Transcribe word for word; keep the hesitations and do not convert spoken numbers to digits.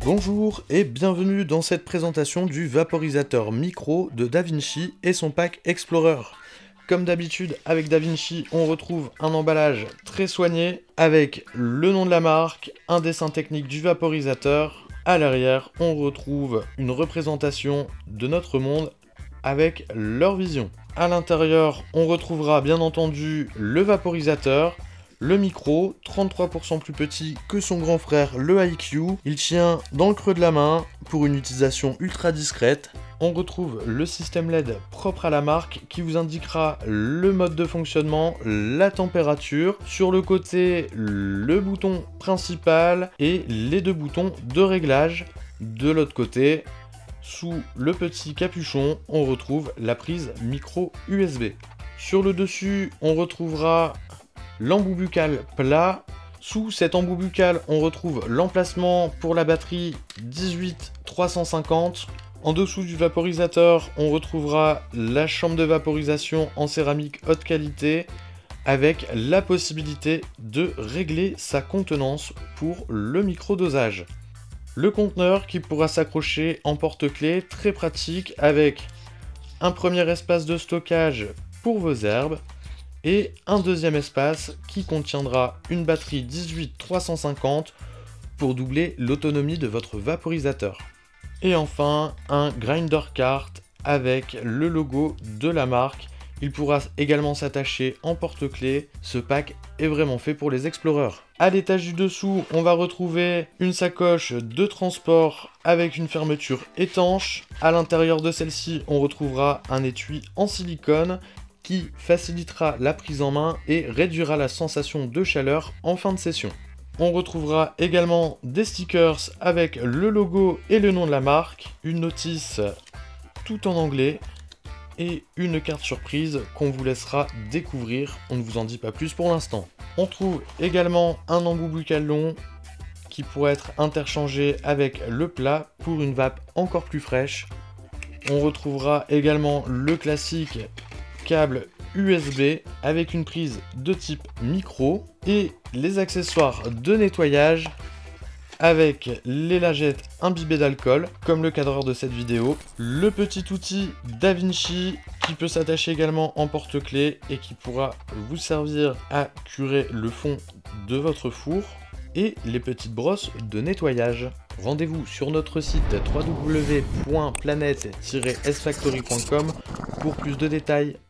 Bonjour et bienvenue dans cette présentation du vaporisateur micro de DaVinci et son pack Explorer. Comme d'habitude avec DaVinci, on retrouve un emballage très soigné avec le nom de la marque, un dessin technique du vaporisateur. À l'arrière, on retrouve une représentation de notre monde avec leur vision. À l'intérieur, on retrouvera bien entendu le vaporisateur, le micro, trente-trois pour cent plus petit que son grand frère le I Q. Il tient dans le creux de la main pour une utilisation ultra discrète. On retrouve le système L E D propre à la marque qui vous indiquera le mode de fonctionnement, la température. Sur le côté, le bouton principal et les deux boutons de réglage. De l'autre côté, sous le petit capuchon, on retrouve la prise micro U S B. Sur le dessus, on retrouvera l'embout buccal plat. Sous cet embout buccal, on retrouve l'emplacement pour la batterie dix-huit trois cent cinquante. En dessous du vaporisateur, on retrouvera la chambre de vaporisation en céramique haute qualité avec la possibilité de régler sa contenance pour le microdosage. Le conteneur qui pourra s'accrocher en porte-clés, très pratique, avec un premier espace de stockage pour vos herbes et un deuxième espace qui contiendra une batterie dix-huit trois cent cinquante pour doubler l'autonomie de votre vaporisateur. Et enfin, un grinder cart avec le logo de la marque. Il pourra également s'attacher en porte-clés. Ce pack est vraiment fait pour les explorers. À l'étage du dessous, on va retrouver une sacoche de transport avec une fermeture étanche. À l'intérieur de celle-ci, on retrouvera un étui en silicone qui facilitera la prise en main et réduira la sensation de chaleur en fin de session. On retrouvera également des stickers avec le logo et le nom de la marque, une notice tout en anglais et une carte surprise qu'on vous laissera découvrir. On ne vous en dit pas plus pour l'instant. On trouve également un embout buccal long qui pourrait être interchangé avec le plat pour une vape encore plus fraîche. On retrouvera également le classique câble U S B avec une prise de type micro et les accessoires de nettoyage avec les lingettes imbibées d'alcool comme le cadreur de cette vidéo, le petit outil DaVinci qui peut s'attacher également en porte-clés et qui pourra vous servir à curer le fond de votre four et les petites brosses de nettoyage. Rendez-vous sur notre site w w w point planète tiret s factory point com pour plus de détails.